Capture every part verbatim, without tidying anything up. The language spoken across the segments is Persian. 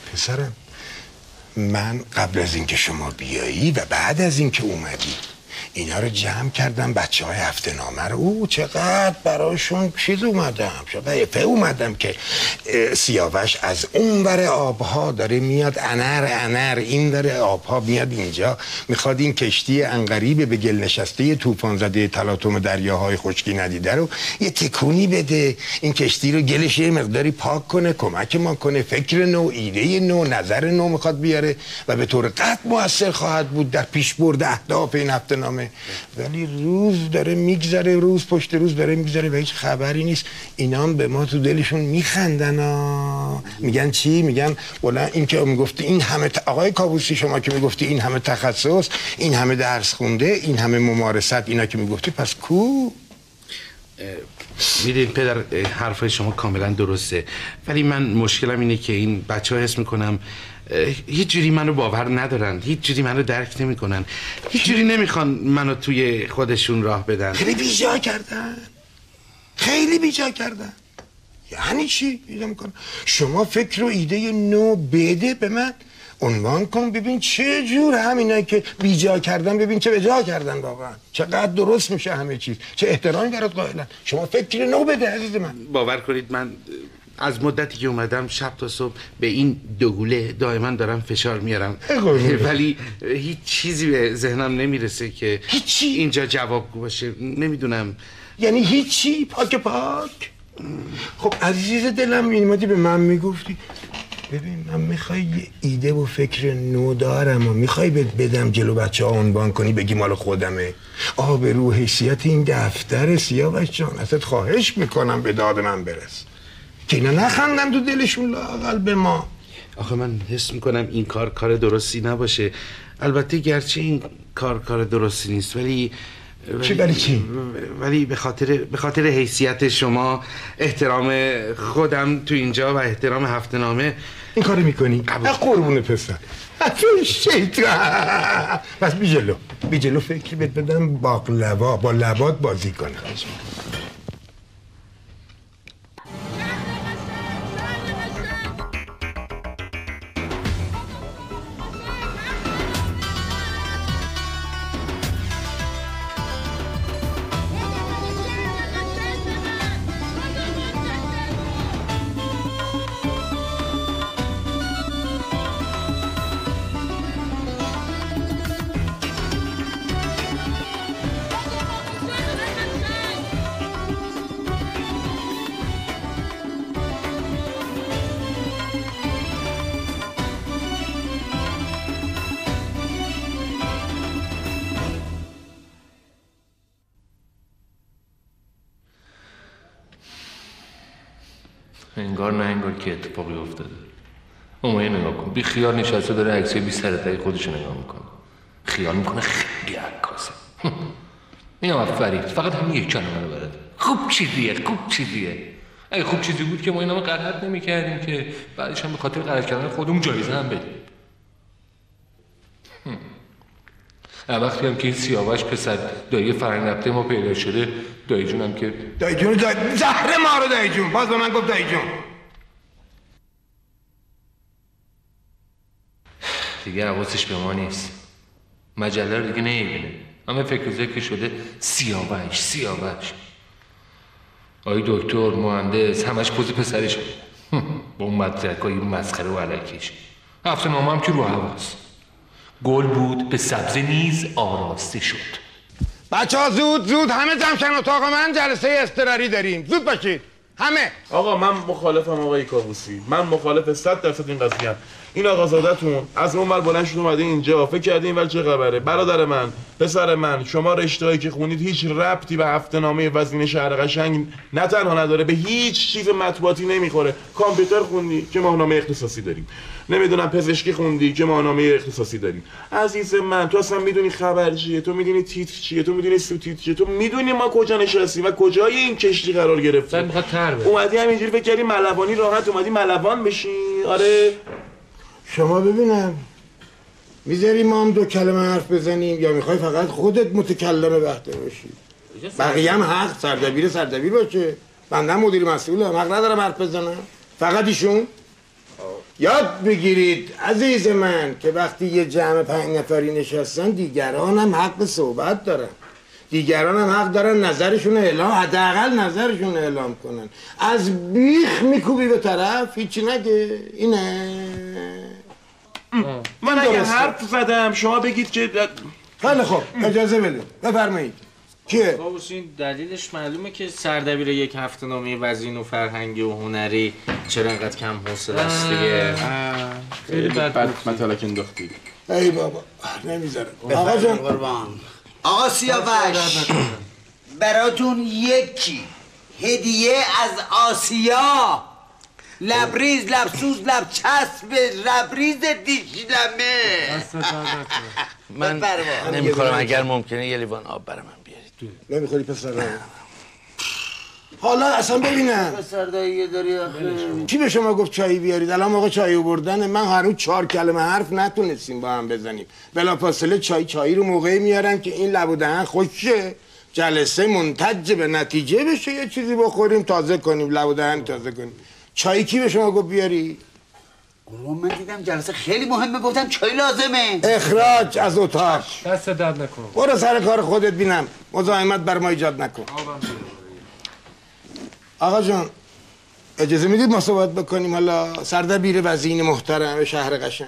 پسرم من قبل از اینکه شما بیایی و بعد از اینکه اومدی اینا رو جمع کردم، بچه های هفته نامه رو. او چقدر براشون چیز اومدم، چقدر افه اومدم که سیاوش از اون ور آبها داره میاد، انر انر این داره آبها میاد اینجا، میخواد این کشتی انقریب به گل نشسته طوفان زده تلاطم دریاهای خشکی ندیده رو یه تکونی بده، این کشتی رو گلش یه مقداری پاک کنه، کمک ما کنه، فکر نو، ایده نو، نظر نو میخواد بیاره و به طور قطع موثر خواهد بود در پیش برد اهداف این هفته نامه. ولی روز داره میگذره، روز پشت روز داره میگذره و هیچ خبری نیست. اینا هم به ما تو دلشون میخندن ها. میگن چی؟ میگن والا این که میگفتی این همه ت... آقای کابوسی شما که میگفتی این همه تخصص، این همه درس خونده، این همه ممارست، اینا که میگفتی پس کو؟ میدین پدر حرفای شما کاملا درسته، ولی من مشکلم اینه که این بچه ها حس میکنم هیچ جوری منو باور ندارن، هیچ جوری منو درک نمیکنن، هیچ جوری نمیخوان منو توی خودشون راه بدن. خیلی بیجا کردن، خیلی بیجا کردن. یعنی چی؟ بیجا میکنن. شما فکر و ایده نو بده به من، عنوان کن، ببین چه جور همینایی که بیجا کردن، ببین چه بجا کردن واقعا، چقدر درست میشه همه چیز، چه احترامی برات قائلن. شما فکر نو بده عزیز من. باور کنید من از مدتی که اومدم شب تا صبح به این دوگوله دائما دارم فشار میارم، ولی هیچ چیزی به ذهنم نمیرسه که هیچی اینجا جوابگو باشه. نمیدونم یعنی هیچی؟ پاک پاک. خب عزیز دلم میمادی به من میگفتی ببین من میخوای یه ایده و فکر نو دارم و میخوای بدم جلو بچه ها عنوان کنی بگی مال خودمه. آبرو حیثیت این دفتر سیاوش جان ازت خواهش میکنم به داد من برس که اینا نخندن تو دلشون لااقل به ما. آخه من حس میکنم این کار کار درستی نباشه. البته گرچه این کار کار درستی نیست ولی چی ولی چی؟ ولی به خاطر به خاطر حیثیت شما، احترام خودم تو اینجا و احترام هفته نامه این کارو میکنی؟ قربون پسر تو شیطان. پس بی جلو بی جلو فکری بهت بدم باقلوا با لبات بازی کنه. انگار نه انگار که اتفاقی افتاده. اومه نگاه کن، بی خیال نشسته داره عکسای بی سرطهی خودشو نگاه میکنه، خیال میکنه خیلی عکاسه. اینم از فرید، فقط همین یک کلمه رو بلده. خوب چیزیه، خوب چیزیه. اگه خوب چیزی بود که ما اینم غلط نمیکردیم که بعدش هم به خاطر غلط کردن خودمون جایزه هم بدیم. وقتی هم که این سیاوش پسر دایی فرنگ رفته ما پیدا شده، دایی جون هم که دایی جون دایی زهر ما رو دایی جون باز به من گفت دایی جون. دیگه حواسش به ما نیست، مجله رو دیگه نمیبینه، همه فکر و ذکر شده سیاوش سیاوش. آی دکتر مهندس همش پوز پسرش با اون مدرکای مسخره و علکیش. هفته نامه هم که رو حواس گل بود به سبزه نیز آراسته شد. بچه ها زود زود همه جمع شن اتاق من، جلسه اضطراری داریم، زود باشید همه. آقا من مخالفم آقای کابوسی، من مخالف صد درصد این قضیه ام. این آقازادتون از اون ور بلند شد اومده اینجا، فکر کردین ولی چه خبره؟ برادر من، پسر من، شما رشته‌ای که خونید هیچ ربطی به هفته نامه وزین شهر قشنگ نه تنها نداره، به هیچ چیز مطبوعاتی نمیخوره. کامپیوتر خوندی که ماهنامه اختصاصی داریم، نمیدونم پزشکی خوندی که ماهنامه اختصاصی داریم. عزیز من تو اصلا میدونی خبر چیه؟ تو میدونی تیتر چیه؟ تو میدونی سوتیتر چیه؟ تو میدونی ما کجا نشستیم و کجای این کشتی قرار گرفتیم؟ میخواد تر بره. اومدی همینجوری فکر کردی ملوانی راحت اومدی ملوان بشی؟ آره شما ببینم میذاری ما هم دو کلمه حرف بزنیم یا میخوای فقط خودت متکلم وحده باشی؟ بقیه هم حق سردبیر سردبیر باشه. بنده مدیر مسئولم، حق ندارم حرف بزنم، فقط ایشون. یاد بگیرید عزیز من که وقتی یه جمع پنج نفری نشستن دیگران هم حق صحبت دارن، دیگران هم حق دارن نظرشون اعلام، حداقل نظرشون اعلام کنن. از بیخ میکوبی به طرف هیچی نگه. اینه من اگه حرف زدم شما بگید که خیلی خوب اجازه بده بفرمایید. کیه؟ کاووسی این دلیلش معلومه که سردبیر یک هفته نامه وزین و فرهنگی و هنری چرا انقدر کم حوصله است دیگه. خیلی بد مطلق انداختی. ای بابا نمیذارم. آقا جان قربان. آقا سیاوش براتون یکی هدیه از آسیا، لبریز لبسوز لبچسب لبریز دیشلمه. من نمیخورم، اگر ممکنه یه لیوان آب برای من بیارید. نمیخوری پسر؟ حالا اصلا ببینم پسر دایی داری آخه کی به شما گفت چایی بیارید؟ الان موقع چای آوردن من هنوز چهار کلمه حرف نتونستیم با هم بزنیم. بلافاصله چای چایی رو موقعی میارن که این لب و دهن خوشه، جلسه منتج به نتیجه بشه، یه چیزی بخوریم تازه کنیم، لب و دهن تازه کنیم. چای کی به شما گفت بیاری؟ قربان من دیدم جلسه خیلی مهمه گفتم چای لازمه. اخراج از اتاق. دست درد نکن. برو سر کار خودت بینم، مزاحمت بر ما ایجاد نکن. آقا جان اجازه میدید ما صحبت بکنیم؟ حالا سردبیر وزین محترم شهر قشنگ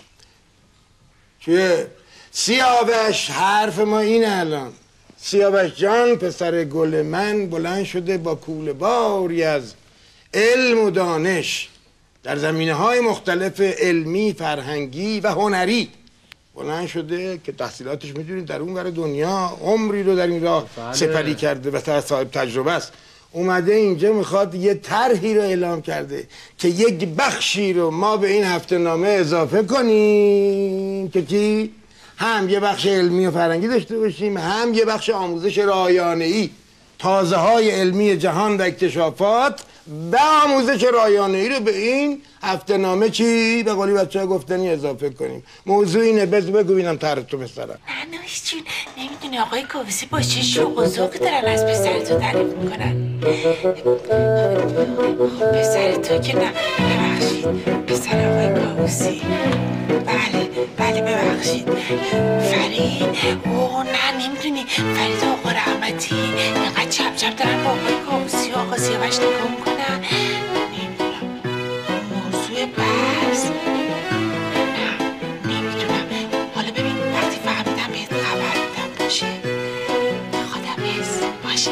چیه؟ سیاوش حرف ما اینه الان. سیاوش جان پسر گل من بلند شده با کوله باری از علم و دانش در زمینه های مختلف علمی، فرهنگی و هنری بلند شده که تحصیلاتش میدونید در اون ور دنیا عمری رو در این راه سپری کرده و صاحب تجربه است. اومده اینجا میخواد یه طرحی رو اعلام کرده که یک بخشی رو ما به این هفته نامه اضافه کنیم که چی؟ هم یه بخش علمی و فرهنگی داشته باشیم، هم یه بخش آموزش رایانه‌ای، تازه های علمی جهان و اکتشافات و آموزش رایانه‌ای رو به این هفته نامه چی؟ به قولی بچه ها گفتنی اضافه کنیم. موضوع اینه. بذار بگو بینم طرحتو پسرم. نه نوش جون نمیدونی آقای کاووسی با چه شوق و ذوق دارن از پسرتو تعریف میکنن. پسر تو که نه ببخشید پسر آقای کاووسی. بله بله ببخشید فرید. اوه نه نمیدونی فرید آقا رحمتی اینقدر چپ چپ دارن با آقای کاووسی و آقا سیاوش نگاه میکنن. نمیدونم موضوع بس نه نمیدونم. حالا ببین وقتی فهمیدم بهت خبر بدم باشه خودم حس باشه.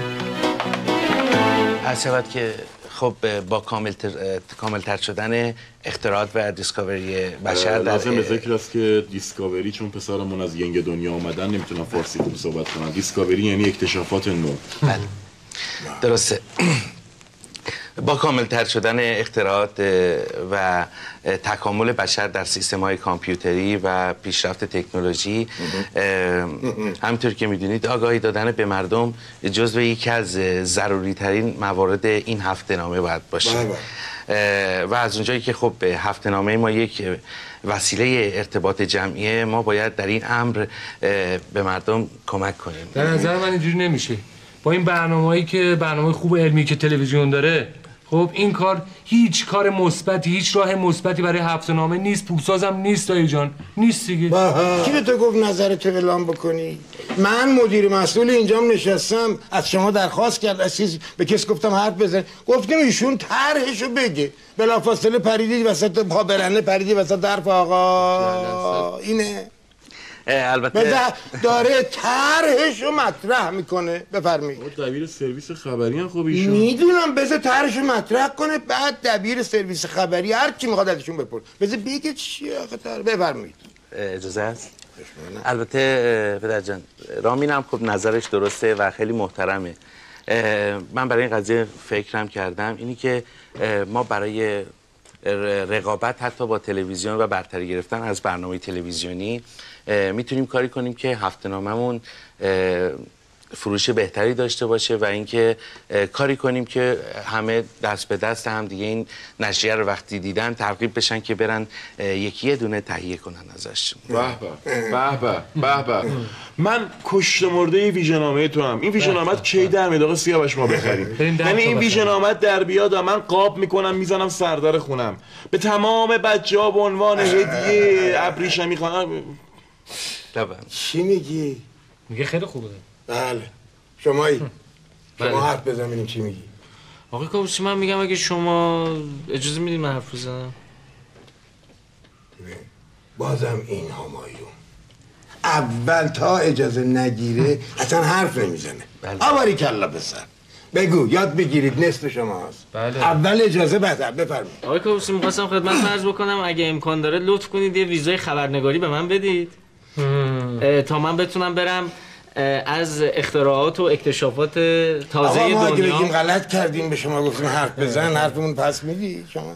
عرض شود که خب با کامل تر... کامل تر شدن اختراعات و دیسکاوری بشر در لازم ذکر است که دیسکاوری چون پسرمون از ینگ دنیا آمدن نمیتونم فارسی خوب صحبت کنم. دیسکاوری یعنی اکتشافات نو. بله درسته. با کامل تر شدن اختراعات و تکامل بشر در سیستم های کامپیوتری و پیشرفت تکنولوژی، همینطور که میدونید آگاهی دادن به مردم جزو یکی از ضروری ترین موارد این هفته نامه باید باشه. و از اونجایی که خب هفته نامه ما یک وسیله ارتباط جمعیه، ما باید در این امر به مردم کمک کنیم. در نظر من اینجوری نمیشه. با این برنامه‌ای که برنامه خوب علمی که تلویزیون داره، خب این کار هیچ کار مثبتی، هیچ راه مثبتی برای هفته نامه نیست. پولسازم نیست دایی جان، نیست دیگه. کی به تو گفت نظرتو اعلام بکنی؟ من مدیر مسئول اینجام نشستم، از شما درخواست کرد از چیز به کس گفتم حرف بزن، گفتم ایشون طرحشو بگه. بلافاصله پریدی وسط پا برنده، پریدی وسط حرف آقا. اینه البته داره طرحشو مطرح میکنه. بفرمایید. دبیر سرویس خبری هم خب ایشون. میدونم بذار طرحشو مطرح کنه، بعد دبیر سرویس خبری هر کی میخواد ازشون بپرس. بذار بگه چیه آخه طرح. بفرمایید. اجازه است؟ البته پدر جان رامین هم خب نظرش درسته و خیلی محترمه. من برای این قضیه فکرم کردم اینی که ما برای رقابت حتی با تلویزیون و برتری گرفتن از برنامه تلویزیونی میتونیم کاری کنیم که هفته ناممون فروش بهتری داشته باشه و اینکه کاری کنیم که همه دست به دست هم دیگه این نشریه رو وقتی دیدن ترغیب بشن که برن یکی یه دونه تهیه کنن ازش. به به به به به من کشته مرده ویژه‌نامه تو هم. این ویژه‌نامه کی در میاد آقا سیاوش ما بخریم؟ یعنی این ویژه‌نامه در بیاد من قاب میکنم میزنم سردر خونم به تمام بچه‌ها به عنوان هدیه ابریشمی میخوام. چی میگی؟ میگه خیلی خوبه. بله شمایی شما حرف بزن ببینیم چی میگی. آقای کاووسی من میگم اگه شما اجازه میدید من حرف بزنم. بازم این همایون اول تا اجازه نگیره اصلا حرف نمیزنه. آواری کلا پسر بگو یاد بگیرید نصف شماست. بله. اول اجازه بعد بفرمایید. آقای کاووسی می‌خواستم خدمت عرض بکنم اگه امکان داره لطف کنید یه ویزای خبرنگاری به من بدید تا من بتونم برم از اختراعات و اکتشافات تازه دنیا. آقا ما اگه بگیم غلط کردیم به شما گفتیم حرف بزن حرفمون پس میدی شما؟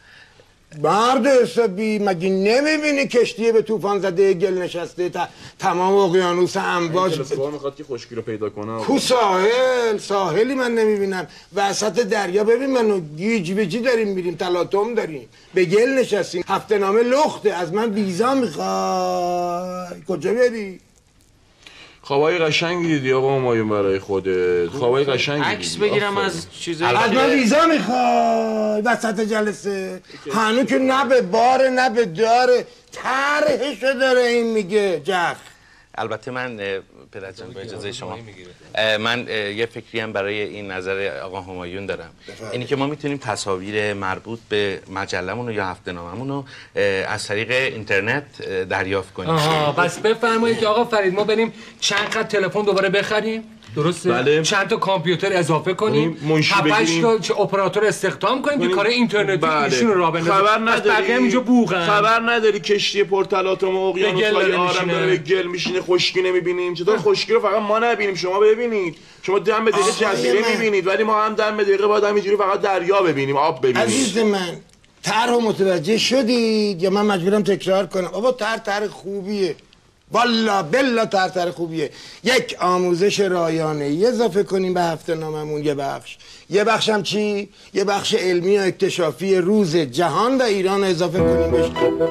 مرد حسابی مگه نمیبینی کشتیه به طوفان زده گل نشسته تا تمام اقیانوس امواج کلاسکوها میخواد که خشکی رو پیدا کنه. کو ساحل ساحلی من نمیبینم وسط دریا. ببین منو گیج به جی داریم میریم تلاطم داریم به گل نشستیم هفته نامه لخته از من ویزا میخوای کجا بری؟ خوابای قشنگی دیدی آقا همایون برای خودت. خوابای قشنگی عکس بگیرم از چیزایی از من ویزا میخوای وسط جلسه هنو که نه به باره نه به داره طرحشو داره این میگه جخ. البته من پدرجان با اجازه شما من یه فکری هم برای این نظر آقا همایون دارم. اینی که ما میتونیم تصاویر مربوط به مجلمون یا هفته ناممون رو از طریق اینترنت دریافت کنیم. آها پس بفرمایید که آقا فرید ما بریم چند خط تلفن دوباره بخریم درسته؟ بله. چند تا کامپیوتر اضافه کنیم هفتش تا چه اپراتور استخدام کنیم که کار اینترنتی ایشون رو راه بندازه. خبر نداری بقیه اینجا بوقن. خبر نداری کشتی پرتلاطم و اقیانوس‌های آرام داره به گل میشینه خشکی نمیبینیم. چطور خشکی رو فقط ما نبینیم شما ببینید؟ شما دم به دقیقه جزیره میبینید ولی ما هم دم به دقیقه باید همینجوری فقط دریا ببینیم آب ببینیم. عزیز من طرح متوجه شدید یا من مجبورم تکرار کنم؟ بابا طرح طرح خوبیه والا بلا طرح طرح خوبیه. یک آموزش رایانه‌ای اضافه کنیم به هفته ناممون یه بخش یه بخش هم چی؟ یه بخش علمی و اکتشافی روز جهان و ایران اضافه کنیم بهش.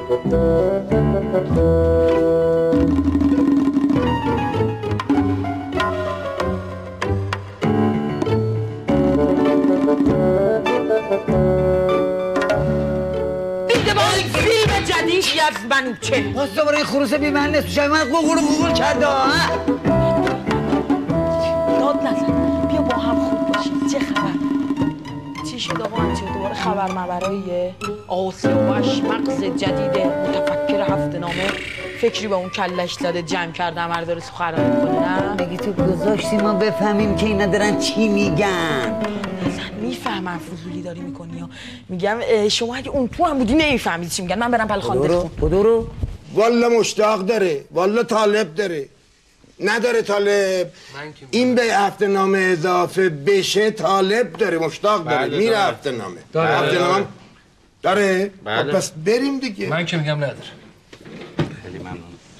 جدیدی از من چه؟ باز دوباره این خروس بی من نصف شب من قوقل قوقل کرده ها؟ داد نزن بیا با هم خوب باشیم. چه خبر؟ چی شد آقا همچه دوباره خبر مبراییه؟ آقا سیاوش مغز جدید متفکر هفته نامه فکری به اون کلش داده جمع کرده همه رو داره سخنرانی میکنه نه؟ مگه تو گذاشتی ما بفهمیم که اینا دارن چی میگن؟ میفهمم فضولی داری میکنی ها. میگم شما اگه اون تو هم بودی نمیفهمید چی میگن. من برم پلخان بخون. خدا رو والا مشتاق داره والا طالب داره نداره طالب این به هفته نامه اضافه بشه طالب داره مشتاق داره بله میره هفته نامه داره هفته نامه داره بله. پس بریم دیگه. من که میگم نداره. خیلی ممنون.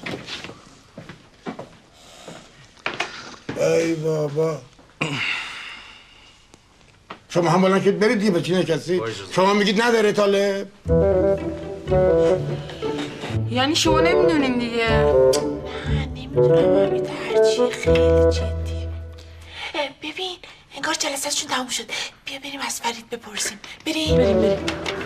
ای بابا شما هم بلند شد برید دیگه به چی نشستی؟ شما میگید نداره طالب؟ یعنی شما نمیدونین دیگه؟ من نمیدونم همین هرچی خیلی جدی. ببین انگار جلسه‌شون تموم شد. بیا بریم از فرید بپرسیم. بریم بریم بریم.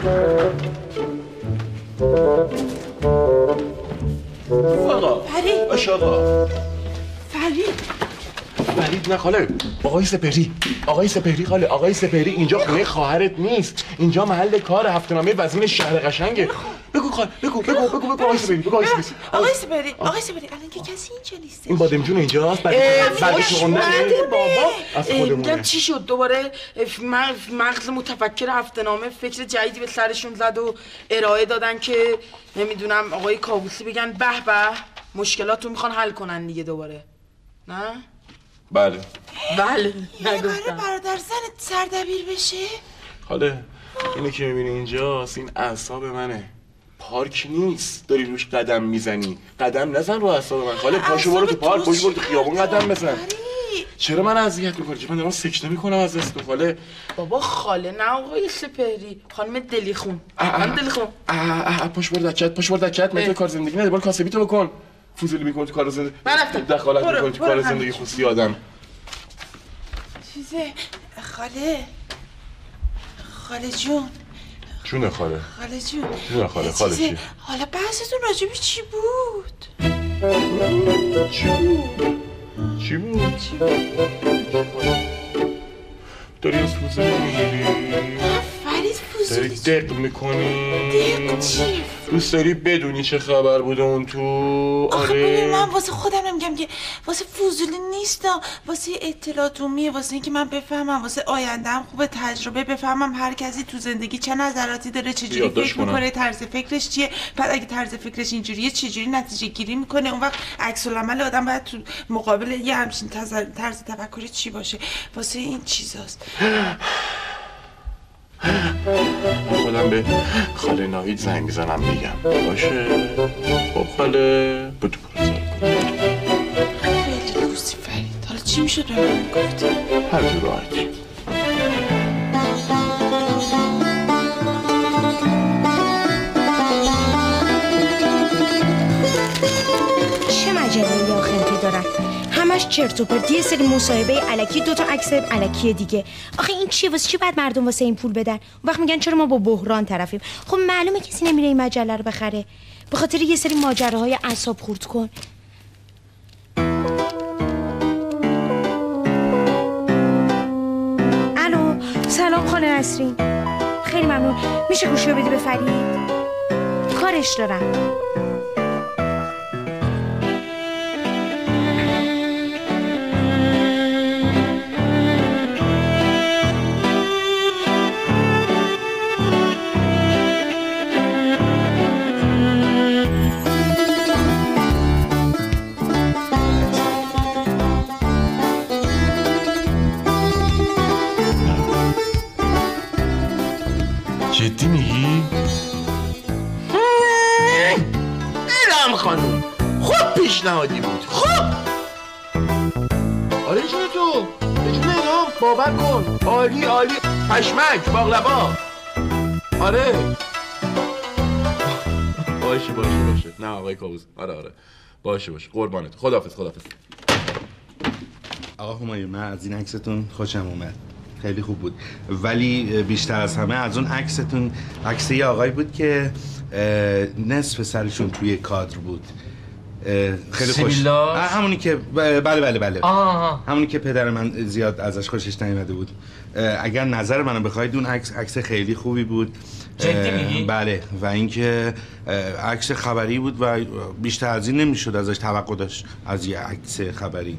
آقا فرید باش آقا فرید فرید نه خاله آقای سپهری آقای سپهری خاله آقای سپهری اینجا خونه خواهرت نیست اینجا محل کار هفته نامه وزین شهر قشنگه. بگو خاله بگو بگو بگو بگو آقای سپهری بگو آقای سپهری آقای سپهری آقای سپهری الان که کسی اینجا نیست. این بادمجون اینجاست بعد بعد خوندن بابا از خودمونه. میگم چی شد دوباره مغز متفکر هفته نامه فکر جدیدی به سرشون زد و ارائه دادن که نمیدونم آقای کاووسی بگن به به مشکلات رو میخوان حل کنن دیگه دوباره. نه؟ بله بله یعنی قراره برادر زنت سردبیر بشه؟ خاله اینو که میبینی اینجاست این اعصاب منه پارک نیست داری روش قدم میزنی قدم نزن رو اعصاب من خاله پاشو برو تو پارک پاشو برو تو خیابون قدم بزن چرا من اذیت میکنی؟ من دارم سکته میکنم از دست خاله. بابا خاله نه آقای سپهری، خانم دلیخون. خانم دلیخون. پاش بر دکت، پاش بر دکت، من تو کار زندگی نه، بار کاسبی تو بکن. فوزولی میکنی تو کار زندگی. من رفتم. دخالت میکنی تو کار زندگی خصوصی آدم. چیزه خاله خاله جون جون خاله خاله جون جون خاله خاله چی؟ حالا بحثتون راجبی چی بود؟ چی بود؟ چی بود؟ چی بود؟ داری از فوزولی میگیری؟ فرید فوزولی داری دق میکنی؟ دق چی؟ دوست داری بدونی چه خبر بوده اون تو؟ آخه ببین من واسه خودم نمیگم که واسه فوزولی نیستم، واسه اطلاعات عمومیه، واسه اینکه من بفهمم، واسه آیندهم خوبه تجربه بفهمم هر کسی تو زندگی چه نظراتی داره، چجوری فکر میکنه، طرز فکرش چیه، بعد اگه طرز فکرش اینجوریه چجوری نتیجه گیری میکنه، اون وقت عکس العمل آدم باید تو مقابل یه همچین طرز تفکری چی باشه. واسه این چیزاست. خودم به خاله ناهید زنگ میزنم میگم باشه. خب خاله بودو برو سر کن. خیلی روزی فرید، حالا چی میشد به من گفتی؟ هر جور راحتی. چه مجله آخنتی دارن؟ همش چرت و پرت، یه سری مصاحبه الکی، دو تا عکس الکی دیگه. آخه این چیه؟ واسه چی بعد مردم واسه این پول بدن؟ اون وقت میگن چرا ما با بحران طرفیم. خب معلومه کسی نمیره این مجله رو بخره به خاطر یه سری ماجراهای اعصاب خورد کن. الو سلام خاله نسرین، خیلی ممنون. میشه گوشی رو بدی به فرید؟ کارش دارم. جدی میگی؟ ایرام خانوم خوب پیشنهادی بود. خوب آره جون تو جون ایرام باور کن. عالی عالی پشمک باقلبا. آره باشه باشه باشه. نه آقای کاووس آره آره باشه باشه قربانت. خداحافظ خداحافظ. آقا همایون من از این عکستون خوشم اومد، خیلی خوب بود، ولی بیشتر از همه از اون عکستون عکس یه آقای بود که نصف سرشون توی کادر بود. خیلی خوش. همونی که بله بله بله آه. همونی که پدر من زیاد ازش خوشش نیامده بود. اگر نظر منو بخواید اون عکس عکس خیلی خوبی بود. جدی میگی؟ بله و اینکه عکس خبری بود و بیشتر از این نمیشد ازش توقع داشت از یه عکس خبری.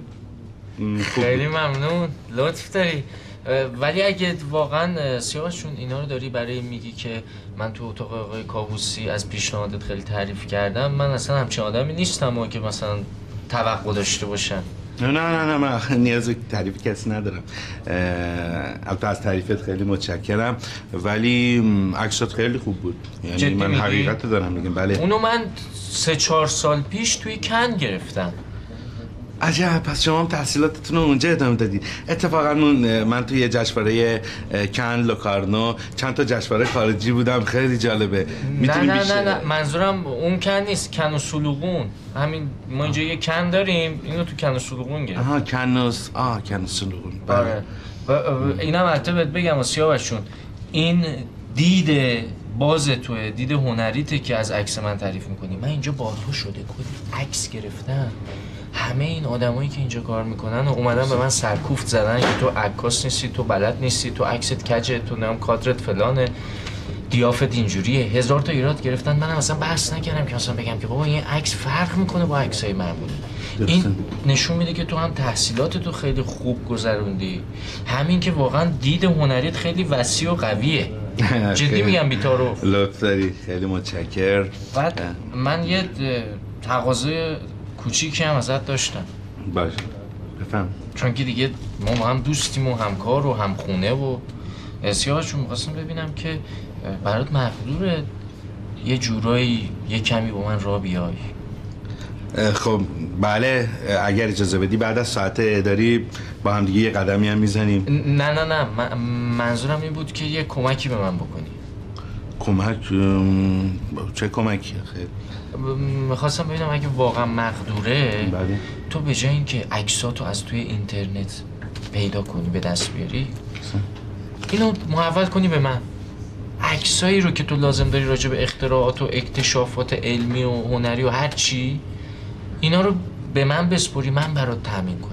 خیلی ممنون لطف داری. ولی اگه واقعا سیاوشون اینا رو داری برای میگی که من تو اتاق آقای کاووسی از پیشنهادت خیلی تعریف کردم، من اصلا همچین آدمی نیستم و که مثلا توقع داشته باشم. نه نه نه نه من نیاز به تعریف کسی ندارم. البته از تعریفت خیلی متشکرم ولی عکسات خیلی خوب بود. یعنی من حقیقت دارم میگم. بله اونو من سه چهار سال پیش توی کن گرفتم. عجب، پس شما هم تحصیلاتتون رو اونجا ادامه دادید. اتفاقا من توی جشنواره کن لوکارنو چند تا جشنواره خارجی بودم، خیلی جالبه. نه نه بیشه... نه نه منظورم اون کن نیست، کن و سلوغون. همین ما اینجا یه کن داریم، اینو تو کن و سلوغون گرفتم. آها کنوس آه کن و سلوغون. آره اینم البته بهت بگم سیاوشون، این دید باز توه، دید هنریته که از عکس من تعریف میکنی. من اینجا با تو شده کلی عکس گرفتم. همه این آدمایی که اینجا کار میکنن و اومدن به من سرکوفت زدن که تو عکاس نیستی، تو بلد نیستی، تو عکست کجه، تو نام کادرت فلانه، دیافت اینجوریه. هزار تا ایراد گرفتن. منم اصلا بحث نکردم که مثلا بگم که بابا این عکس فرق میکنه با عکسای معمولی. این نشون میده که تو هم تحصیلات تو خیلی خوب گذروندی، همین که واقعا دید هنریت خیلی وسیع و قویه. جدی میگم بیتارو. لطف داری، خیلی متشکر. بعد من یه تقاضای کوچیکی هم ازت داشتم. باشه بفهم. چون که دیگه ما هم دوستیم و همکار و همخونه و سیاوشون می‌خواستم ببینم که برات مقدوره یه جورایی یه کمی با من راه بیای. خب بله، اگر اجازه بدی بعد از ساعت اداری با هم دیگه یه قدمی هم میزنیم. نه نه نه من منظورم این بود که یه کمکی به من بکنی. کمک؟ چه کمکی؟ خیلی میخواستم ببینم اگه واقعا مقدوره بله. تو به جای اینکه عکساتو از توی اینترنت پیدا کنی به دست بیاری اینو محول کنی به من. عکسایی رو که تو لازم داری راجع به اختراعات و اکتشافات علمی و هنری و هر چی اینا رو به من بسپری، من برات تامین کنم.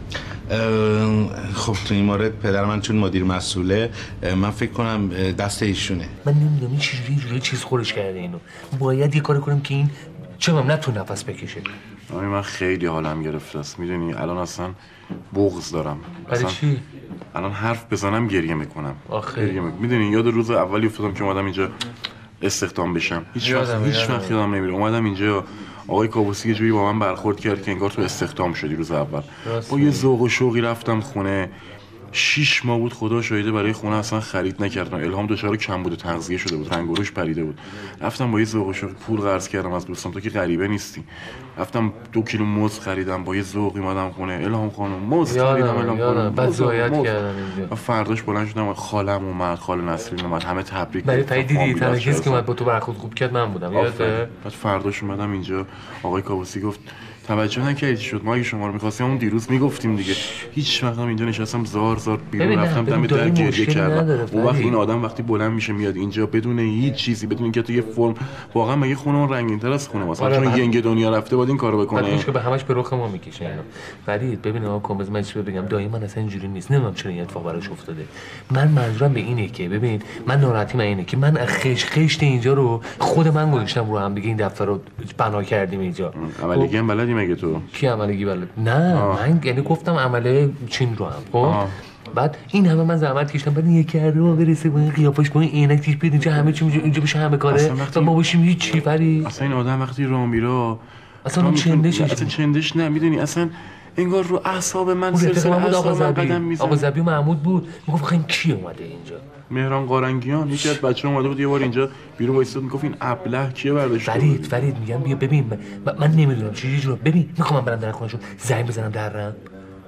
خب تو این مورد پدر من چون مدیر مسئوله من فکر کنم دست ایشونه. من نمیدونم این چجوری جوری چیز خورش کرده اینو. باید یه کاری کنیم که این چه من نه تو نفس بکشه. آره من خیلی حالم گرفته است میدونی الان اصلا بغض دارم. برای چی؟ الان حرف بزنم گریه میکنم. آخه گریه میکنم. میدونی یاد روز اولی افتادم که اومدم اینجا استخدام بشم. هیچ وقت هیچ وقت یادم نمیره اومدم اینجا آقای کابوسی یه جوری با من برخورد کرد که انگار تو استخدام شدی روز اول. با یه ذوق و شوقی رفتم خونه. شیش ماه بود خدا شاهده برای خونه اصلا خرید نکردم. الهام دچار کمبود و تغذیه شده بود، رنگ و روش پریده بود. رفتم با یه ذوق و شوق پول قرض کردم از دوستام، تو که غریبه نیستی. رفتم دو کیلو موز خریدم با یه ذوقی اومدم خونه. الهام خانم موز خریدم. الهام خانم بعد زایت کردم اینجا. فرداش بلند شدم خالم اومد، خاله نسرین اومد، همه تبریک برای فرید دیدی تنها کسی که اومد با تو برخورد خوب کرد من بودم. یادته؟ بعد فرداش اومدم اینجا آقای کابوسی گفت توجه نکردی شد ما اگه شما رو می‌خواستیم اون دیروز میگفتیم دیگه. هیچ وقت هم اینجا نشستم زار زار بیرون رفتم دم در گریه کردم. اون وقت این آدم وقتی بلند میشه میاد اینجا بدون هیچ چیزی، بدون اینکه تو یه فرم واقعا مگه خونه اون رنگین‌تر از خونه واسه چون ینگ دنیا رفته بود این کارو بکنه. که به همش به رخ ما میکشه اینا. فرید ببین آقا کامز من چی بگم دایی من اصلا اینجوری نیست. نمیدونم چرا این اتفاق براش افتاده. من منظورم به اینه که ببین من ناراحتی من اینه که من خش خشت اینجا رو خود من گذاشتم رو هم دیگه این دفتر رو بنا کردیم اینجا. عملیگی هم بلدی مگه تو؟ کی عملگی بلد؟ نه آه. من یعنی گفتم عمله چین رو هم خب بعد این همه من زحمت کشیدم بعد یکی رو برسه با این قیافش با این عینکش بیاد اینجا همه چی اینجا بشه همه کاره تا ما باشیم هیچ چی پری. اصلا این آدم وقتی راه میره اصلا چندش اصلا چندش نه میدونی اصلا انگار رو اعصاب من سلسله اعصاب من قدم میزنه. آقا زبی محمود بود میگفت خیلی کی اومده اینجا؟ مهران قارنگیان یکی از بچه‌ها اومده بود یه بار اینجا بیرون وایساد میگفت این ابله کیه برداشته. فرید فرید میگم بیا ببین من, من نمیدونم چه جوری ببین میخوام برم در خونه‌شون زنگ بزنم درم.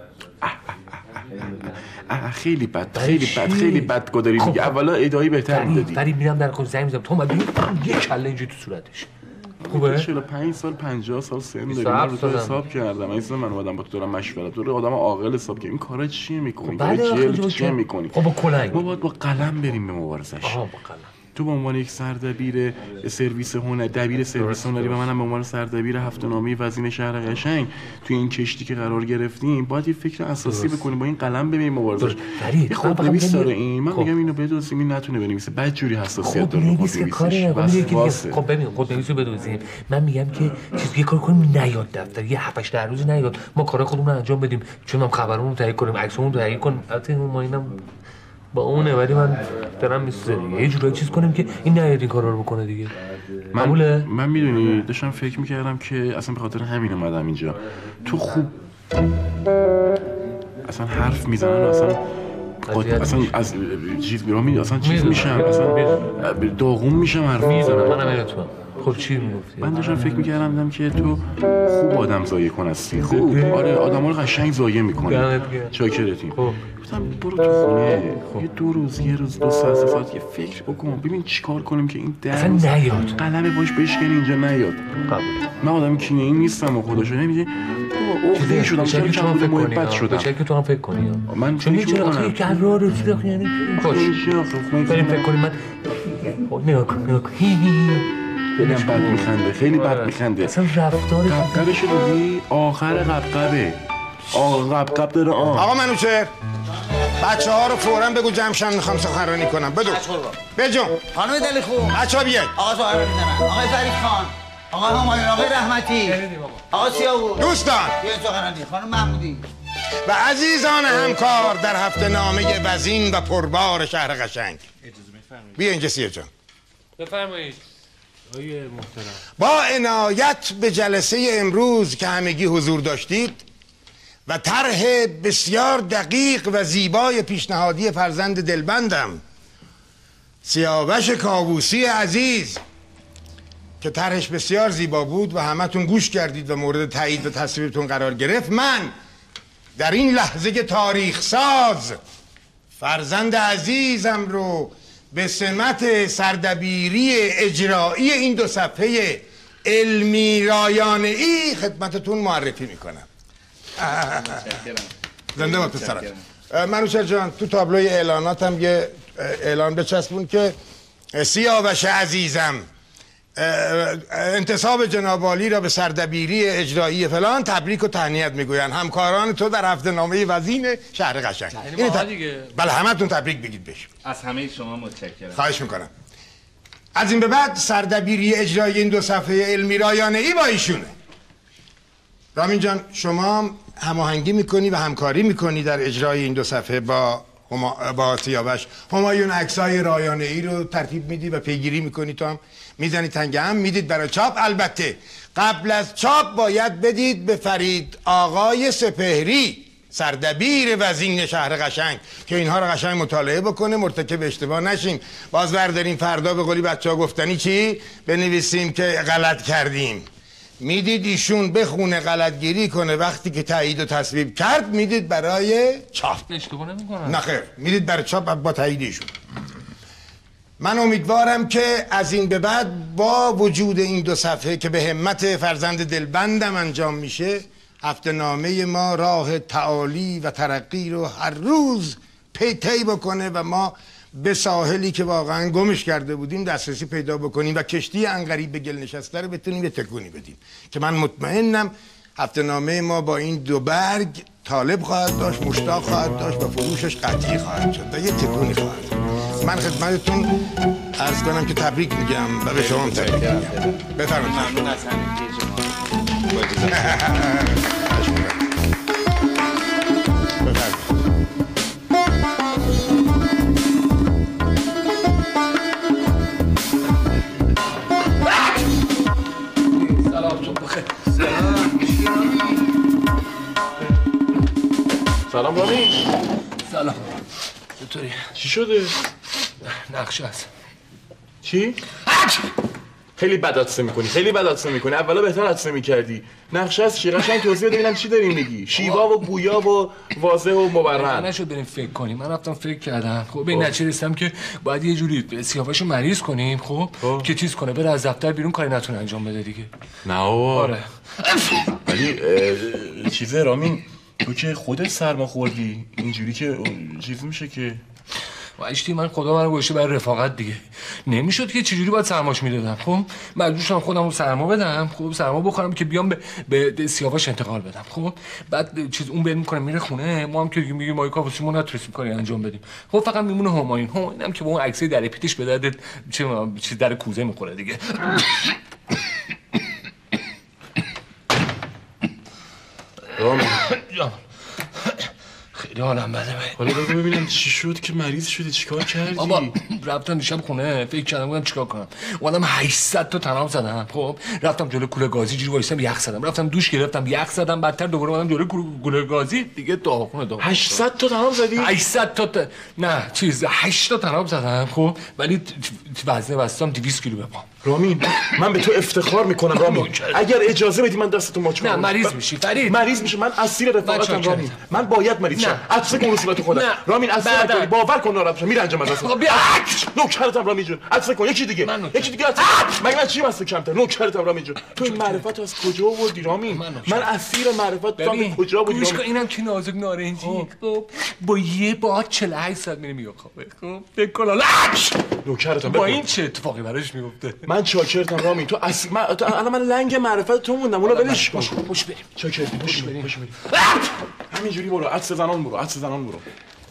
خیلی بد خیلی بد خیلی بد گداری میگه. اولا ادعایی بهتر میدادی. فرید میرم در خونه زنگ میزنم تو اومدی یه کله اینجوری تو صورتش. خوبه؟ چهل و پنج سال پنجاه سال سن داری. من رو تو حساب کردم. اصلا من اومدم با تو دارم مشورت. تو آدم عاقل حساب کنی. این کارا چیه میکنی؟ چیه چیه میکنی؟ خب با کلنگ. ما باید با قلم بریم به مبارزش. آها با قلم. تو به عنوان یک سردبیر سرویس هنر دبیر سرویس هنری و منم به عنوان سردبیر هفته‌نامه وزین شهر قشنگ توی این کشتی که قرار گرفتیم باید یه فکر اساسی بکنیم با این قلم ببینیم مبارزش. خب نویس داره این من میگم اینو بدوزیم این نتونه بنویسه بعد جوری حساسیت داره خب کاری خب ببین خب نویسو بدوزیم من میگم که چیز یه کار کنیم نیاد دفتر یه هفت هشت روز نیاد ما کار خودمون انجام بدیم چون هم خبرمون رو تهیه کنیم عکسمون رو تهیه کنیم البته ما اینم با اونه ولی من دارم میسوزه دیگه یه جورایی چیز کنیم که این نیاد این کارا رو بکنه دیگه. من من میدونی داشتم فکر میکردم که اصلا به خاطر همین اومدم اینجا. تو خوب اصلا حرف میزنن اصلا اصلا از چیز بیرون میاد اصلا چیز میشم اصلا داغون میشم حرف میزنم. منم اینطورم. خب چی میگفتی؟ من داشتم فکر میکردم دیدم که تو خوب آدم ضایع کن هستی. خوب آره آدما رو قشنگ ضایع میکنی. چاکرتیم. گفتم برو تو خونه یه دو روز یه روز دو ساعت ساعت یه فکر بکن ببین چیکار کنیم که این در نیاد قلم باش بشکنی اینجا نیاد. قبول. من آدم کینه این نیستم و خدا شده نمیگه بابا اوه شدم چرا چند روز محبت شدم. چرا که تو هم فکر کنی من چون چرا آخه قرار رو چیزا یعنی خوش بریم فکر کنیم من نگاه کن نگاه کن خیلی بد میخنده خیلی بد میخنده اصلا رفتارش قبقبش دیدی آخر قبقبه آقا قبقب داره آه. آقا منوچهر بچه ها رو فوراً بگو جمشن میخوام سخنرانی کنم بدو بجون خانم دلی خوب بچه ها بیاید آقا سخنرانی میزنن آقای فرید خان آقا همایون آقای رحمتی آقا سیاوش دوستان بیاید سخنرانی خانم محمودی و عزیزان همکار در هفته نامه وزین و پربار شهر قشنگ بیا اینجا سیاه جان بفرمایید آقای محترم. با عنایت به جلسه امروز که همگی حضور داشتید و طرح بسیار دقیق و زیبای پیشنهادی فرزند دلبندم سیاوش کاووسی عزیز که طرحش بسیار زیبا بود و همتون گوش کردید و مورد تایید و تصویبتون قرار گرفت، من در این لحظه تاریخ ساز فرزند عزیزم رو به سمت سردبیری اجرایی این دو صفحه علمی رایانه ای خدمتتون معرفی میکنم. زنده باد پسرم. منوچهر جان تو تابلوی اعلاناتم یه اعلان بچسبون که سیاوش عزیزم انتصاب جناب عالی را به سردبیری اجرایی فلان تبریک و تهنیت میگوین. همکاران تو در هفته نامه وزین شهر قشنگ. یعنی ما دیگه بله همتون تبریک بگید بهش. از همه شما متشکرم. خواهش میکنم. از این به بعد سردبیری اجرایی این دو صفحه علمی رایانه ای با ایشونه. رامین جان شما هماهنگی میکنی و همکاری میکنی در اجرای این دو صفحه با هما... با سیاوش. همایون عکسای رایانه ای رو ترتیب میدی و پیگیری میکنی، تو هم میزنی تنگ هم میدید برای چاپ. البته قبل از چاپ باید بدید به فرید آقای سپهری سردبیر وزین شهر قشنگ که اینها رو قشنگ مطالعه بکنه، مرتکب اشتباه نشیم. باز برداریم فردا به قولی بچه ها گفتنی چی بنویسیم که غلط کردیم. میدید ایشون بخونه غلطگیری کنه، وقتی که تایید و تصویب کرد میدید برای چاپ. اشتباه نمی‌کنم. نه خیر، میدید برای چاپ با تایید ایشون. من امیدوارم که از این به بعد با وجود این دو صفحه که به همت فرزند دلبندم انجام میشه، هفته نامه ما راه تعالی و ترقی رو هر روز پی طی بکنه و ما به ساحلی که واقعا گمش کرده بودیم دسترسی پیدا بکنیم و کشتی عنقریب به گل نشسته رو بتونیم یه تکونی بدیم که من مطمئنم هفته نامه ما با این دو برگ طالب خواهد داشت، مشتاق خواهد داشت و فروشش قطعی خواهد شد و یه تکونی خواهد شد. من خدمتتون عرض کنم که تبریک میگم و به شما هم تبریک میگم. بفرمایید. ممنون از همگی شما. سلام رامین. سلام. چطوری؟ چی شده؟ نقشه هست. چی؟ خیلی بد عطسه میکنی، خیلی بد عطسه میکنی. اولا بهتر عطسه میکردی. نقشه هست چی؟ قشنگ توضیح بده ببینم چی داری میگی. شیوا و گویا و واضح و مبرهن. نشد بریم فکر کنیم. من رفتم فکر کردم. خب به این نتیجه رسیدم که باید یه جوری سیاوشو مریض کنیم، خب که چیز کنه بره از دفتر بیرون کاری نتونه انجام بده دیگه. نه آقا. آره. ولی چیزه رامین، تو که خودت سرما خوردی اینجوری که چیز میشه که واشتی من خدا منو گوشه برای رفاقت دیگه. نمیشد که چجوری باید سرماش میدادم. خب مجبور شدم خودم رو سرما بدم، خب سرما بخورم که بیام به, به سیاوش انتقال بدم. خب بعد چیز اون بهم میکنه میره خونه، ما هم که میگیم ما کافوسیمون نتونستیم کاری انجام بدیم. خب فقط میمونه همایون. همایون هم که با اون عکسای در پیتش به درد چه چیز در کوزه میخوره دیگه. رامین خیلی حالم بده. حالا بگو ببینم چی شد که مریض شدی، چیکار کردی؟ بابا رفتم دیشب خونه فکر کردم بودم چیکار کنم. اومدم هشتصد تا تناب زدم. خب رفتم جلوی کوله گازی جوری وایسادم یخ زدم. رفتم دوش گرفتم یخ زدم. بعدتر دوباره اومدم جلوی کوله گازی دیگه داغونه داغ. هشتصد تا تناب زدی؟ هشتصد تا ت... نه چیز هشت تا تناب زدم. خب ولی وزنه بستم دویست کیلو بپام. رامین من به تو افتخار میکنم رامین. اگر اجازه بدی من دستتو ماچ کنم. نه مریض میشی فرید. مریض میشه. من اسیر رفاقتم رامین. من باید مریض شم. عطسه کن رو صورت خودت. رامین عطسه نکنی. باور کن ناراحت میشم. میرنجم از دستت. نوکرتم رامین جون. عطسه کن. یکی دیگه. یکی دیگه عطسه. مگه من چی واسه کمتر؟ نوکرتم رامین جون. تو این معرفت از کجا آوردی رامین؟ من اسیر معرفت تو از کجا بودی؟ گوش کن اینم که نازک نارنجی. خب با یه با چهل و هشت ساعت میره میاد خوابه. خب فکر کن لاش. نوکرتم. با این چه اتفاقی براش میفته؟ من چاکرتم رامین. تو اصلا من الان من لنگ معرفت تو موندم. اونو ولش کن. خوش بریم. چاکرتم. خوش بریم. خوش بریم. همینجوری برو. عطسه زنان برو. عطسه زنان برو.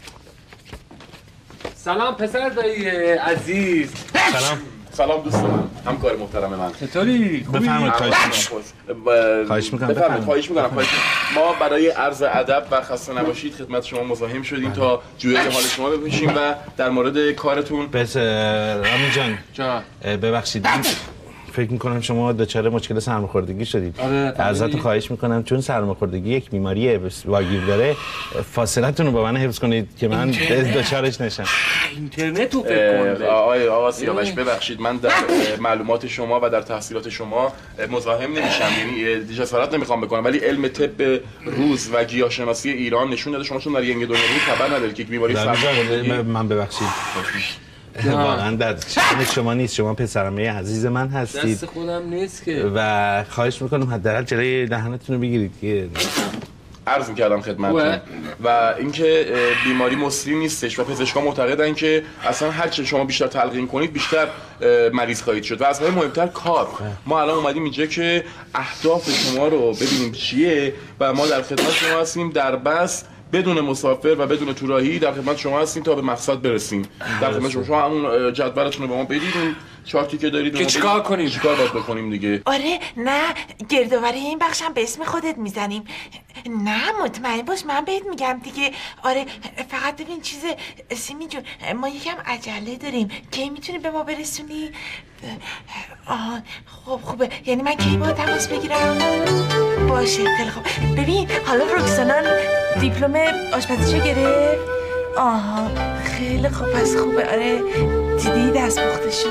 سلام پسر دایی عزیز. سلام. سلام دوست من. همکار محترم من. چطوری؟ بفرمایید. خواهش می‌کنم. خواهش می‌کنم. بفرمایید. خواهش می‌کنم. خواهش ما برای عرض ادب و خسته نباشید خدمت شما مزاحم شدیم تا جویای حال شما بپیچیم و در مورد کارتون. بس رامین جان. جان. ببخشید. فکر میکنم شما دچار مشکل سرماخوردگی شدید. آره ازتون خواهش میکنم چون سرماخوردگی یک بیماری واگیر داره فاصلتون رو با من حفظ کنید که من دچارش نشم. اینترنت رو فکر کن. آقای آقا سیاوش ببخشید من در معلومات شما و در تحصیلات شما مزاحم نمیشم، یعنی جسارت نمیخوام بکنم، ولی علم طب روز و گیاهشناسی ایران نشون داده شما چون در ینگ دنیایی خبر ندارید که بیماری سرماخوردگی. من ببخشید واقعا در شأن شما نیست، شما پسرمه عزیز من هستید. دست خودم نیست که. و خواهش میکنم حداقل جلوی دهنتون رو بگیرید که عرض می‌کردم خدمتتون و اینکه بیماری مصری نیستش و پزشکان معتقدن که اصلا هر چه شما بیشتر تلقین کنید بیشتر مریض خواهید شد و از همه مهمتر کار. ما الان اومدیم اینجا که اهداف شما رو ببینیم چیه و ما در خدمت شما هستیم در بس بدون مسافر و بدون توراهی در خدمت شما هستیم تا به مقصد برسیم. در خدمت شما شما همون جدولتون رو به ما بدید، اون چارتی که دارید که چیکار کنیم؟ چیکار باید بکنیم دیگه؟ آره نه گردآوری این بخشم به اسم خودت میزنیم. نه مطمئن باش من بهت میگم دیگه. آره فقط ببین چیز سیمی جون ما یکم عجله داریم، کی میتونی به ما برسونی؟ آه خب خوبه، یعنی من کی با تماس بگیرم؟ باشه خیلی خوب. ببین حالا رکسانان دیپلم آشپزیشو گرفت؟ آها خیلی خوب پس خوبه. آره دیدی دست پختشو؟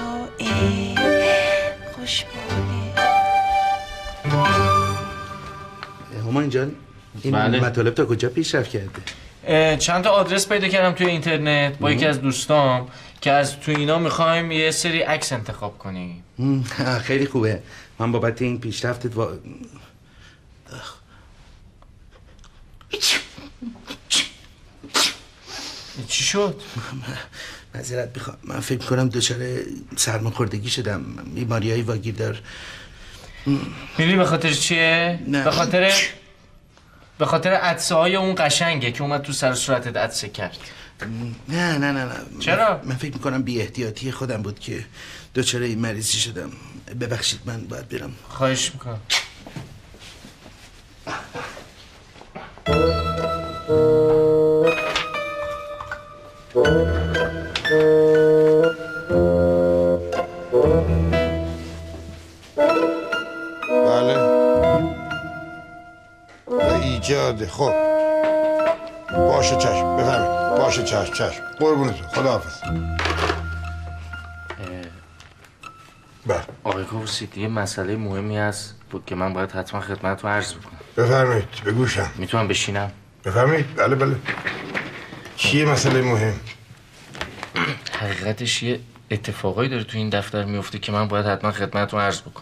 خوشباله. همان جان این بله. مطالب تا کجا پیشرفت کرده؟ چند تا آدرس پیدا کردم توی اینترنت با یکی از دوستام که از تو اینا میخوایم یه سری عکس انتخاب کنیم. خیلی خوبه. من بابت این پیشرفتت وا... چی شد؟ معذرت میخوام، من فکر میکنم دچار سرماخوردگی شدم، بیماریای واگیردار. میدونی به خاطر چیه؟ نه. به خاطر به خاطر عدسه های اون قشنگه که اومد تو سر صورتت عدسه کرد. نه نه نه نه چرا؟ من فکر میکنم بی احتیاطی خودم بود که دچار این مریضی شدم. ببخشید من باید برم. خواهش میکنم. بله و ایجاده. خب باشه چشم بفهمید. باشه چشم چشم قربونتون. خداحافظ. بله آقای کاووسی یه مسئله مهمی هست بود که من باید حتما خدمتتون عرض بکنم. بفرمایید بگوشم. میتونم بشینم؟ بفرمایید. بله بله. چیه مسئله مهم؟ حقیقتش یه اتفاقایی داره تو این دفتر میفته که من باید حتما خدمتتون عرض بکنم.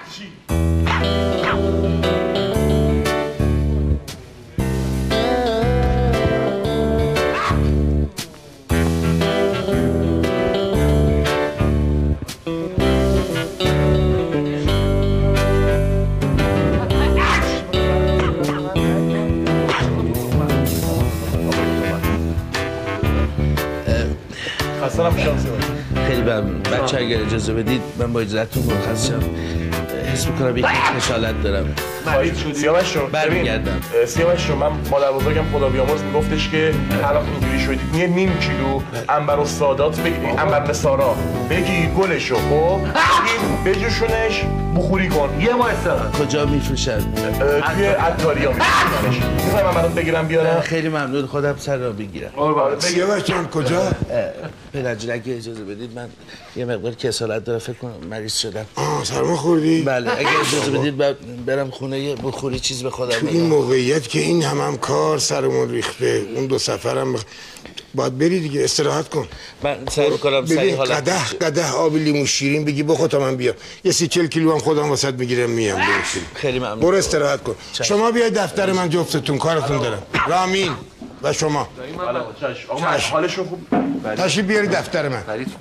خیلی ممنون. بچه اگر اجازه بدید من با اجازهتون مرخص شم. حس میکنم یک خجالت دارم. خواهید شد سیاوش جون. برمیگردم. سیاوش جون من مادر بزرگم خدا بیامرز میگفتش که هر وقت اینجوری شدید یه نیم کیلو عنبر و سادات بگی، عنبر نثارا بگی گلشو خب بگی بجوشونش بخوری کن یه ماه استراحت. کجا میفروشن؟ توی عطاریا میفروشنش. میخوای من برات بگیرم بیارم؟ خیلی ممنون. خودم سر را بگیرم. سیاوش جان کجا؟ پدرجون اگه اجازه بدید من یه مقدار کسالت داره فکر کنم مریض شدم. آه سرما خوردی؟ بله اگه اجازه بدید برم خونه یه بخوری چیز به خودم. تو این موقعیت که این هم هم کار سرمون ریخته اون دو سفرم بخ... باید بری دیگه استراحت کن. من سعی میکنم سعی حالت قده قده آب لیمو شیرین بگی بخور تا من بیام. یه سی چل کیلو هم خودم واسط میگیرم میام. خیلی ممنون. برو استراحت کن. چشم. شما بیاید دفتر من جفتتون کارتون دارم. رامین و شما. چشم. حالشون خوب. تشریف بیاری دفتر من. فرید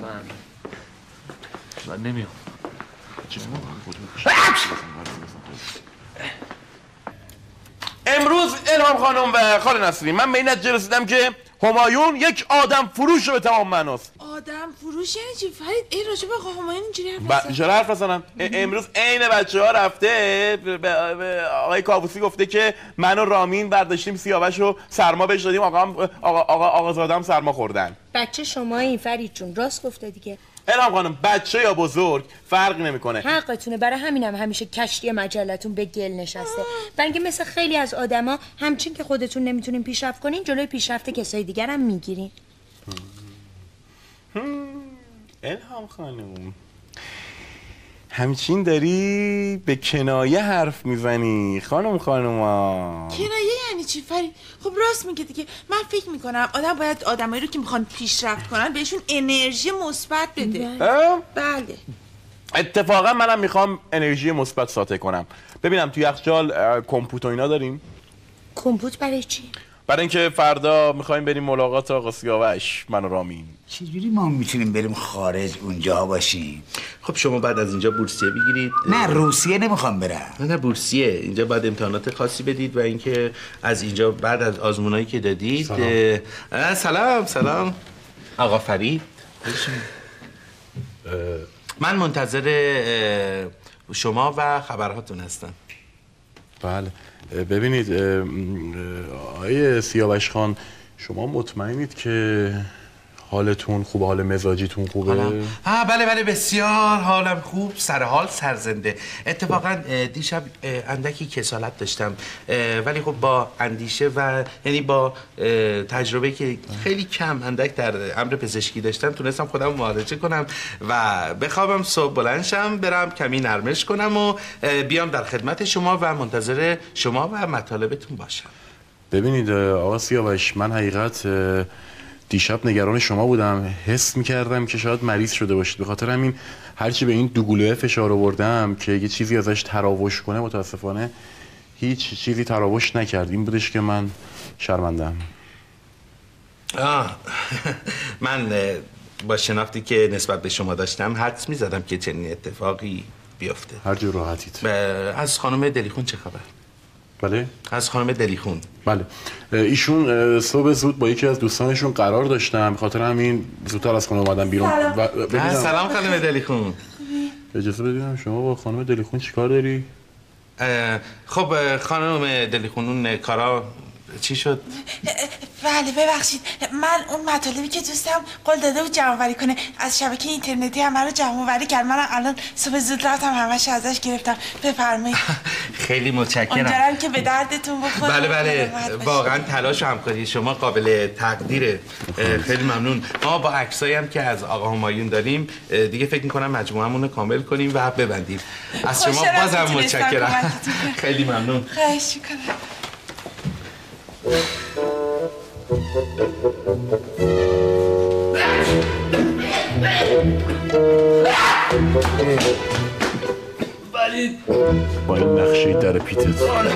من من نمیام. امروز الهام خانم و خاله نسرین من به این نتیجه رسیدم که همایون یک آدم فروش رو به تمام معناست. آدم فروش یعنی چی فرید؟ این راجع به آقا همایون اینجوری حرف ب... چرا حرف بزنم؟ امروز عین بچه ها رفته به, به آقای کاووسی گفته که من و رامین برداشتیم سیاوش رو سرما بهش دادیم، آقا هم... آقا آقا آقازاده هم سرما خوردن. بچه شما این فرید جون راست گفته دیگه. الهام خانم بچه یا بزرگ فرق نمیکنه. حقتونه، برای همینم هم همیشه کشتی مجلتون به گل نشسته. برای اینکه مثل خیلی از آدما همچین که خودتون نمیتونین پیشرفت کنین جلوی پیشرفت کسای دیگر هم میگیرین. الهام خانم همچین داری به کنایه حرف میزنی خانم خانوما. کنایه یعنی چی فرید؟ خب راست میگه دیگه. من فکر میکنم آدم باید آدمایی رو که میخوان پیشرفت کنن بهشون انرژی مثبت بده. بله. اتفاقا منم میخوام انرژی مثبت ساطع کنم. ببینم تو یخچال کمپوت و اینا داریم؟ کمپوت برای چی؟ برای اینکه فردا میخوایم بریم ملاقات آقا سیاوش من و رامین. چجوری ما میتونیم بریم خارج اونجا باشیم؟ خب شما بعد از اینجا بورسیه بگیرید. نه روسیه نمیخوام برم. نه نه بورسیه اینجا بعد امتحانات خاصی بدید و اینکه از اینجا بعد از آزمونایی که دادید. سلام اه سلام, سلام. آقا فرید من منتظر شما و خبرهاتون هستم. بله ببینید آقای سیاوش خان شما مطمئنید که حالتون خوبه، حال مزاجیتون خوبه؟ آه بله بله بسیار حالم خوب، سر حال سرزنده. اتفاقا دیشب اندکی کسالت داشتم ولی خب با اندیشه و یعنی با تجربه که خیلی کم اندک در امر پزشکی داشتم تونستم خودم معالجه کنم و بخوابم صبح بلند شم برم کمی نرمش کنم و بیام در خدمت شما و منتظر شما و مطالبتون باشم. ببینید آقا سیاوش من حقیقت دیشب نگران شما بودم، حس میکردم که شاید مریض شده باشید، به خاطر همین هرچی به این دوگلوه فشار آوردم که یه چیزی ازش تراوش کنه متاسفانه هیچ چیزی تراوش نکرد. این بودش که من شرمندم. آه من با شناختی که نسبت به شما داشتم حدس میزدم که چنین اتفاقی بیفته. هر جور راحتید. از خانم دلیخون چه خبر؟ بله؟ از خانم دلیخون. بله ایشون صبح زود با یکی از دوستانشون قرار داشتن، به خاطر همین زودتر از خونه اومدن بیرون. سلام. سلام خانم دلیخون. اجازه بدینم شما با خانم دلیخون چیکار داری؟ خب خانم دلیخون اون کارا چی شد؟ بله ببخشید من اون مطالبی که دوستم قول داده بود جمع آوری کنه از شبکه اینترنتی همه رو جمع آوری کرد. من الان صبح زود رفتم همش ازش گرفتم. بفرمایید. خیلی متشکرم. امیدوارم که به دردتون بخوره. بله بله واقعا تلاش و همکاری شما قابل تقدیره. خیلی ممنون. ما با عکسایی هم که از آقا همایون داریم دیگه فکر می‌کنم مجموعه‌مون رو کامل کنیم و ببندیم. از شما بازم متشکرم. خیلی ممنون. خواهش می‌کنم. با این نقشه در پیتت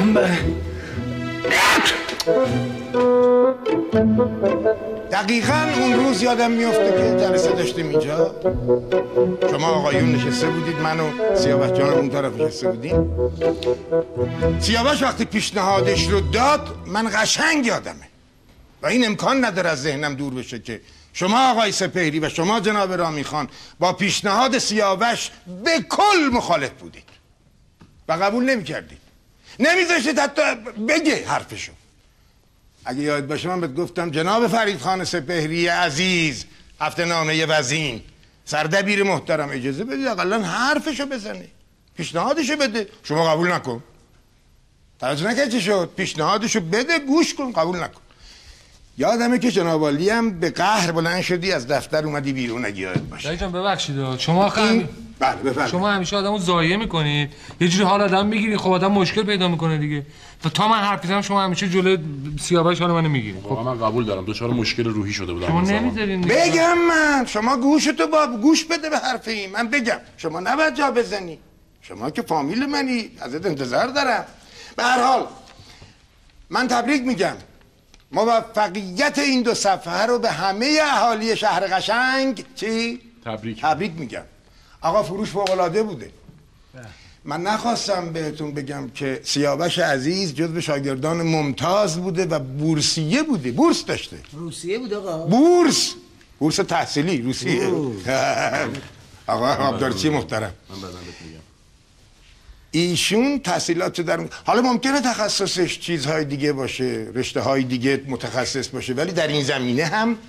دقیقاً اون روز یادم میفته که جلسه داشتیم اینجا، شما آقایون نشسته بودید، من و سیاوش جان اون طرف نشسته بودیم. سیاوش وقتی پیشنهادش رو داد من قشنگ یادمه و این امکان نداره از ذهنم دور بشه که شما آقای سپهری و شما جناب رامی خان با پیشنهاد سیاوش به کل مخالف بودید و قبول نمی کردید، نمیذاشتید حتی بگه حرفشو. اگه یاد باشه من بهت گفتم جناب فرید خان سپهری عزیز، هفته نامه وزین، سردبیر محترم، اجازه بدید اقلا حرفشو بزنه، پیشنهادشو بده. شما قبول نکن. توجه نکرد چی شد؟ پیشنهادشو بده، گوش کن، قبول نکن. یادمه که جناب عالی هم به قهر بلند شدی از دفتر اومدی بیرون. اگه یاد باشه. دایی جان ببخشید شما خیلی بله بفرمایید. شما همیشه آدمو ضایع میکنید، یه جوری حال آدم میگیری، خب آدم مشکل پیدا میکنه دیگه. و تا من حرف میزنم شما همیشه جلوی سیاوش حال منو میگیرید. خب من قبول دارم دچار مشکل روحی شده بودم. شما نمیذارین بگم من، شما گوشتو با گوش بده به حرف این. من بگم شما نباید جا بزنی، شما که فامیل منی، ازت انتظار دارم. به هر حال من تبریک میگم، موفقیت این دو صفحه رو به همه اهالی شهر قشنگ چی؟ تبریک تبریک میگم. آقا فروش فوق‌العاده بوده. من نخواستم بهتون بگم که سیاوش عزیز جزو شاگردان ممتاز بوده و بورسیه بوده، بورس داشته. روسیه بود آقا؟ بورس بورس تحصیلی روسیه. آقا عبدالچی محترم، من بعداً بهت میگم. ایشون تحصیلات در حالا ممکنه تخصصش چیزهای دیگه باشه، رشته های دیگه متخصص باشه، ولی در این زمینه هم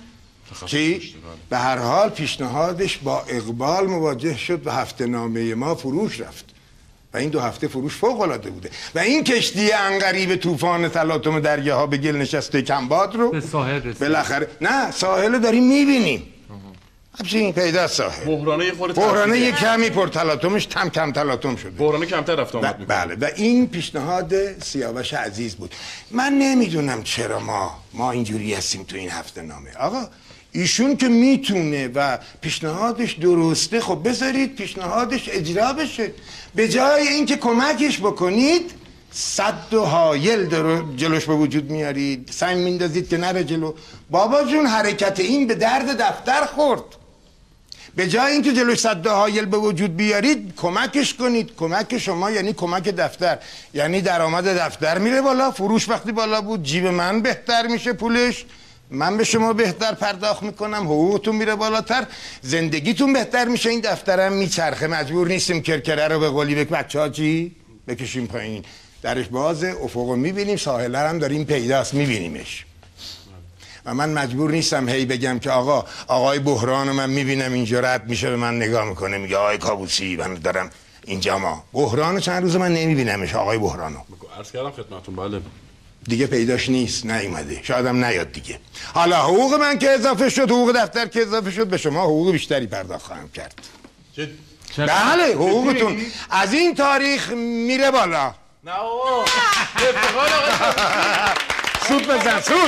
چی؟ به هر حال پیشنهادش با اقبال مواجه شد و هفته نامه ما فروش رفت و این دو هفته فروش فوق العاده بوده و این کشتی عنقریب طوفان تلاطم دریاها به گل نشسته کمباد رو به ساحل رسید. بالاخره نه ساحل داریم میبینیم همچنین پیدا ساحل بحرانه یه خورده بحرانه یه کمی پر تلاطمش کم کم تلاطم شده بحرانه کمتر رفت آمد میکنه. بله و این پیشنهاد سیاوش عزیز بود. من نمیدونم چرا ما ما اینجوری هستیم تو این هفته نامه. آقا ایشون که میتونه و پیشنهادش درسته خب بذارید پیشنهادش اجرا بشه. به جای اینکه کمکش بکنید صد و حایل جلوش به وجود میارید، سنگ میندازید که نره جلو. بابا جون حرکت این به درد دفتر خورد. به جای اینکه جلوش صد و حایل به وجود بیارید کمکش کنید. کمک شما یعنی کمک دفتر، یعنی درآمد دفتر میره بالا، فروش وقتی بالا بود جیب من بهتر میشه پولش، من به شما بهتر پرداخت میکنم، حقوقتون میره بالاتر، زندگیتون بهتر میشه، این دفترم میچرخه، مجبور نیستیم کرکره رو به قولی بک بچه ها چی بکشیم پایین، درش بازه، افقو میبینیم، ساحله هم داریم پیداست میبینیمش و من مجبور نیستم هی بگم که آقا آقای بحران من میبینم اینجا رد میشه به من نگاه میکنه میگه آقای کابوسی من دارم اینجا ما بحرانو چند روز من نمیبینمش آقای بحرانو. عرض کردم خدمتتون بله دیگه پیداش نیست، نیومده، شاید هم نیاد دیگه. حالا حقوق من که اضافه شد، حقوق دفتر که اضافه شد، به شما حقوق بیشتری پرداخت خواهم کرد. بله حقوقتون از این تاریخ میره بالا. نه آقا افتخار آقا سود بزن سود.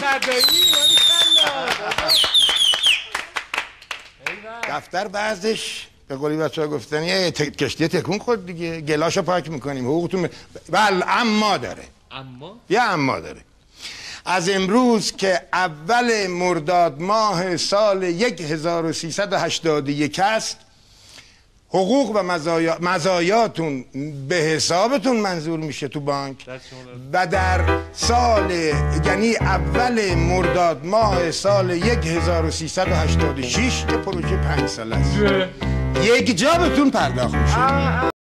دفتر بعضش به قولی بچه ها گفتن یه کشتی تکون خورد دیگه، گلاشو پاک میکنیم حقوقتون. بله اما داره اما؟ یه اما داره. از امروز که اول مرداد ماه سال هزار و سیصد و هشتاد و یک است حقوق و مزایا... مزایاتون به حسابتون منظور میشه تو بانک و در سال یعنی اول مرداد ماه سال هزار و سیصد و هشتاد و شش که پروژه پنج ساله است یک جا بهتون پرداخت میشه.